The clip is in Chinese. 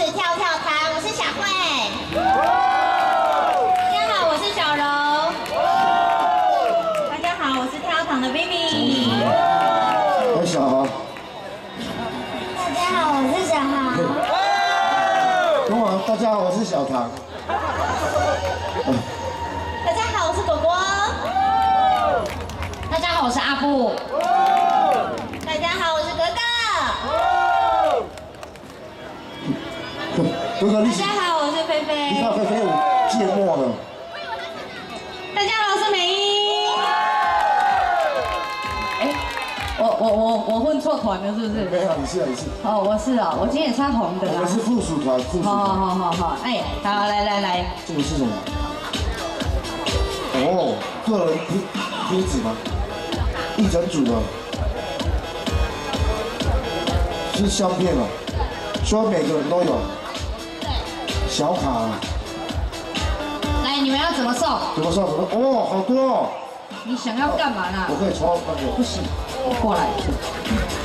跳跳糖，我是小慧。大家好，我是小柔。大家好，我是跳糖的 Vivi。 我小豪。 大家好，我是小豪。 东王，大家好，我是小唐。 大家好，我是果果。大家好，我是阿布。大家好，我是格格。 哥哥， 大家好，我是菲菲。 你看菲菲有芥末了。 大家好，我是美英。 哎，我混错团了是不是？ 没有，你是。 哦，我是哦，我今天也穿红的啦。 我们是附属团， 好，哎，好，来。 这个是什么？哦，个人贴纸吗？一整组的。是相片吗？说每个人都有。小卡。 来，你们要怎么送？ 怎么送？哦，好多哦。 你想要干嘛啦？ 我可以抽那个。 不行，我过来。